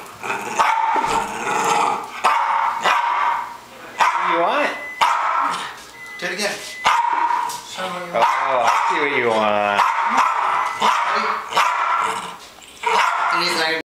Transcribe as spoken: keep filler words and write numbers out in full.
What do you want? Do it again. Oh, I see what you want.